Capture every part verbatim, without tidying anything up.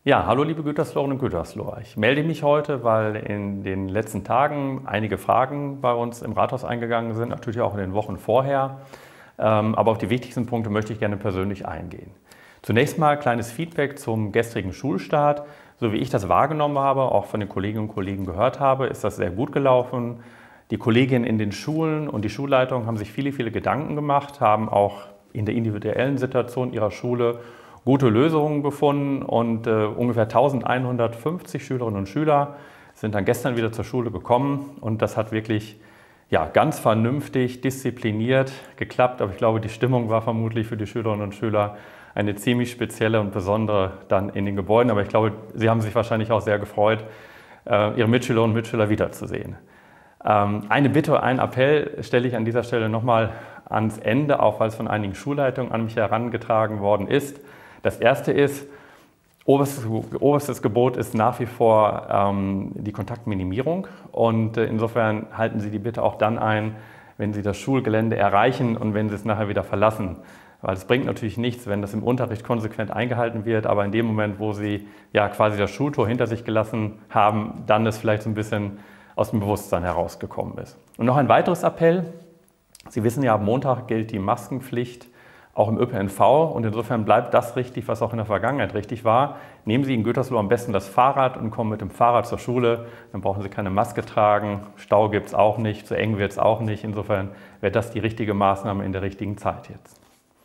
Ja, hallo liebe Güterslorinnen und Gütersloher. Ich melde mich heute, weil in den letzten Tagen einige Fragen bei uns im Rathaus eingegangen sind, natürlich auch in den Wochen vorher. Aber auf die wichtigsten Punkte möchte ich gerne persönlich eingehen. Zunächst mal kleines Feedback zum gestrigen Schulstart. So wie ich das wahrgenommen habe, auch von den Kolleginnen und Kollegen gehört habe, ist das sehr gut gelaufen. Die Kolleginnen in den Schulen und die Schulleitungen haben sich viele, viele Gedanken gemacht, haben auch in der individuellen Situation ihrer Schule gute Lösungen gefunden und äh, ungefähr eintausendeinhundertfünfzig Schülerinnen und Schüler sind dann gestern wieder zur Schule gekommen und das hat wirklich ja, ganz vernünftig, diszipliniert geklappt. Aber ich glaube, die Stimmung war vermutlich für die Schülerinnen und Schüler eine ziemlich spezielle und besondere dann in den Gebäuden. Aber ich glaube, sie haben sich wahrscheinlich auch sehr gefreut, äh, ihre Mitschülerinnen und Mitschüler wiederzusehen. Ähm, eine Bitte, ein Appell stelle ich an dieser Stelle nochmal ans Ende, auch weil es von einigen Schulleitungen an mich herangetragen worden ist. Das erste ist, oberstes, oberstes Gebot ist nach wie vor ähm, die Kontaktminimierung und äh, insofern halten Sie die bitte auch dann ein, wenn Sie das Schulgelände erreichen und wenn Sie es nachher wieder verlassen. Weil es bringt natürlich nichts, wenn das im Unterricht konsequent eingehalten wird, aber in dem Moment, wo Sie ja quasi das Schultor hinter sich gelassen haben, dann es vielleicht so ein bisschen aus dem Bewusstsein herausgekommen ist. Und noch ein weiteres Appell. Sie wissen ja, ab Montag gilt die Maskenpflicht auch im Ö P N V und insofern bleibt das richtig, was auch in der Vergangenheit richtig war. Nehmen Sie in Gütersloh am besten das Fahrrad und kommen mit dem Fahrrad zur Schule, dann brauchen Sie keine Maske tragen, Stau gibt es auch nicht, zu eng wird es auch nicht. Insofern wäre das die richtige Maßnahme in der richtigen Zeit jetzt.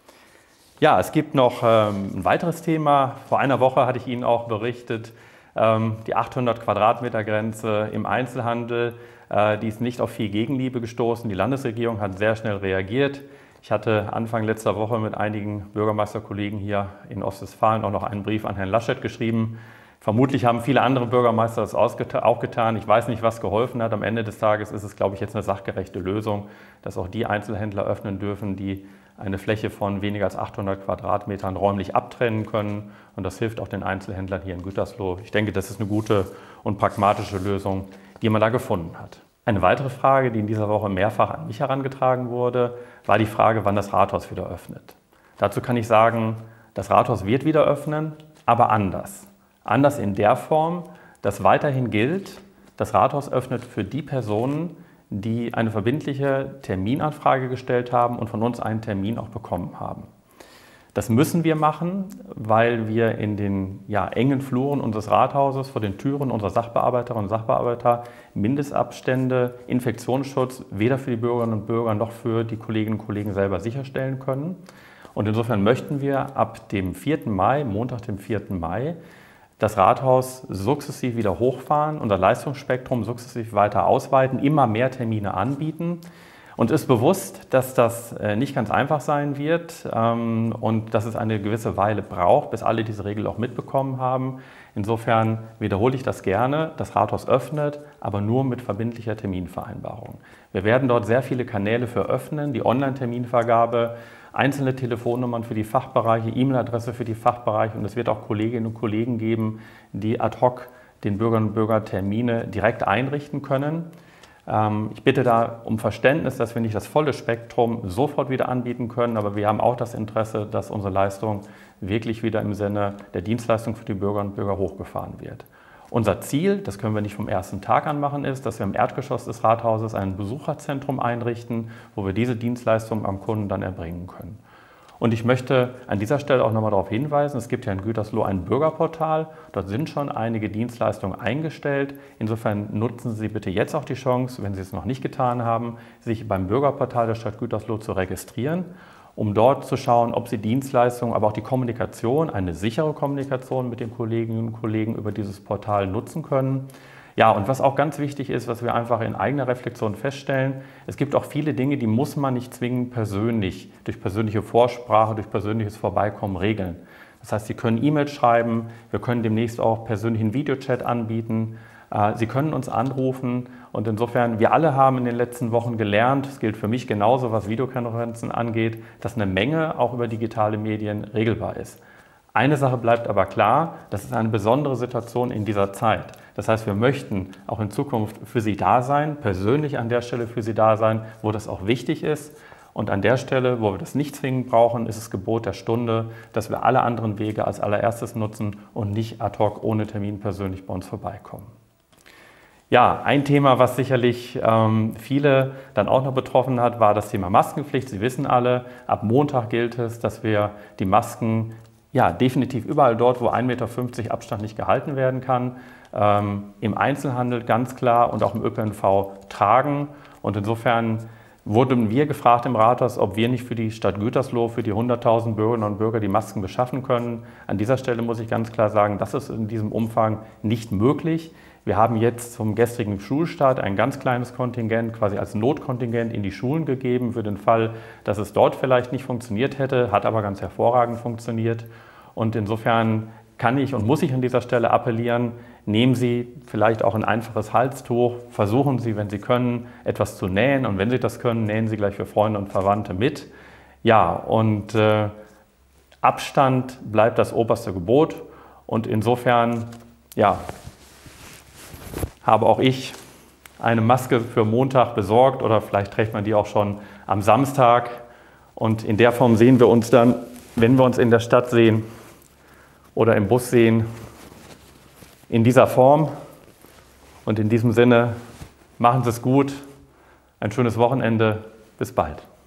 Ja, es gibt noch ähm, ein weiteres Thema. Vor einer Woche hatte ich Ihnen auch berichtet, ähm, die achthundert Quadratmeter Grenze im Einzelhandel, äh, die ist nicht auf viel Gegenliebe gestoßen. Die Landesregierung hat sehr schnell reagiert. Ich hatte Anfang letzter Woche mit einigen Bürgermeisterkollegen hier in Ostwestfalen auch noch einen Brief an Herrn Laschet geschrieben. Vermutlich haben viele andere Bürgermeister das auch getan. Ich weiß nicht, was geholfen hat. Am Ende des Tages ist es, glaube ich, jetzt eine sachgerechte Lösung, dass auch die Einzelhändler öffnen dürfen, die eine Fläche von weniger als achthundert Quadratmetern räumlich abtrennen können. Und das hilft auch den Einzelhändlern hier in Gütersloh. Ich denke, das ist eine gute und pragmatische Lösung, die man da gefunden hat. Eine weitere Frage, die in dieser Woche mehrfach an mich herangetragen wurde, war die Frage, wann das Rathaus wieder öffnet. Dazu kann ich sagen, das Rathaus wird wieder öffnen, aber anders. Anders in der Form, dass weiterhin gilt, das Rathaus öffnet für die Personen, die eine verbindliche Terminanfrage gestellt haben und von uns einen Termin auch bekommen haben. Das müssen wir machen, weil wir in den ja, engen Fluren unseres Rathauses vor den Türen unserer Sachbearbeiterinnen und Sachbearbeiter Mindestabstände, Infektionsschutz weder für die Bürgerinnen und Bürger noch für die Kolleginnen und Kollegen selber sicherstellen können. Und insofern möchten wir ab dem vierten Mai, Montag, dem vierten Mai, das Rathaus sukzessiv wieder hochfahren, unser Leistungsspektrum sukzessiv weiter ausweiten, immer mehr Termine anbieten. Und ist bewusst, dass das nicht ganz einfach sein wird und dass es eine gewisse Weile braucht, bis alle diese Regel auch mitbekommen haben. Insofern wiederhole ich das gerne, das Rathaus öffnet, aber nur mit verbindlicher Terminvereinbarung. Wir werden dort sehr viele Kanäle für öffnen, die Online-Terminvergabe, einzelne Telefonnummern für die Fachbereiche, E-Mail-Adresse für die Fachbereiche und es wird auch Kolleginnen und Kollegen geben, die ad hoc den Bürgerinnen und Bürgern Termine direkt einrichten können. Ich bitte da um Verständnis, dass wir nicht das volle Spektrum sofort wieder anbieten können, aber wir haben auch das Interesse, dass unsere Leistung wirklich wieder im Sinne der Dienstleistung für die Bürgerinnen und Bürger hochgefahren wird. Unser Ziel, das können wir nicht vom ersten Tag an machen, ist, dass wir im Erdgeschoss des Rathauses ein Besucherzentrum einrichten, wo wir diese Dienstleistung am Kunden dann erbringen können. Und ich möchte an dieser Stelle auch nochmal darauf hinweisen, es gibt ja in Gütersloh ein Bürgerportal, dort sind schon einige Dienstleistungen eingestellt. Insofern nutzen Sie bitte jetzt auch die Chance, wenn Sie es noch nicht getan haben, sich beim Bürgerportal der Stadt Gütersloh zu registrieren, um dort zu schauen, ob Sie Dienstleistungen, aber auch die Kommunikation, eine sichere Kommunikation mit den Kolleginnen und Kollegen über dieses Portal nutzen können. Ja, und was auch ganz wichtig ist, was wir einfach in eigener Reflexion feststellen, es gibt auch viele Dinge, die muss man nicht zwingend persönlich, durch persönliche Vorsprache, durch persönliches Vorbeikommen regeln. Das heißt, Sie können E-Mails schreiben, wir können demnächst auch persönlichen Videochat anbieten, Sie können uns anrufen und insofern, wir alle haben in den letzten Wochen gelernt, es gilt für mich genauso, was Videokonferenzen angeht, dass eine Menge auch über digitale Medien regelbar ist. Eine Sache bleibt aber klar, das ist eine besondere Situation in dieser Zeit. Das heißt, wir möchten auch in Zukunft für Sie da sein, persönlich an der Stelle für Sie da sein, wo das auch wichtig ist. Und an der Stelle, wo wir das nicht zwingend brauchen, ist es Gebot der Stunde, dass wir alle anderen Wege als allererstes nutzen und nicht ad hoc ohne Termin persönlich bei uns vorbeikommen. Ja, ein Thema, was sicherlich ähm, viele dann auch noch betroffen hat, war das Thema Maskenpflicht. Sie wissen alle, ab Montag gilt es, dass wir die Masken ja, definitiv überall dort, wo ein Meter fünfzig Abstand nicht gehalten werden kann, ähm, im Einzelhandel ganz klar und auch im Ö P N V tragen. Und insofern wurden wir gefragt im Rathaus, ob wir nicht für die Stadt Gütersloh, für die hunderttausend Bürgerinnen und Bürger die Masken beschaffen können. An dieser Stelle muss ich ganz klar sagen, das ist in diesem Umfang nicht möglich. Wir haben jetzt zum gestrigen Schulstart ein ganz kleines Kontingent, quasi als Notkontingent in die Schulen gegeben, für den Fall, dass es dort vielleicht nicht funktioniert hätte, hat aber ganz hervorragend funktioniert. Und insofern kann ich und muss ich an dieser Stelle appellieren, nehmen Sie vielleicht auch ein einfaches Halstuch, versuchen Sie, wenn Sie können, etwas zu nähen und wenn Sie das können, nähen Sie gleich für Freunde und Verwandte mit. Ja, und äh, Abstand bleibt das oberste Gebot und insofern, ja, habe auch ich eine Maske für Montag besorgt oder vielleicht trägt man die auch schon am Samstag und in der Form sehen wir uns dann, wenn wir uns in der Stadt sehen oder im Bus sehen, in dieser Form. Und in diesem Sinne, machen Sie es gut, ein schönes Wochenende, bis bald.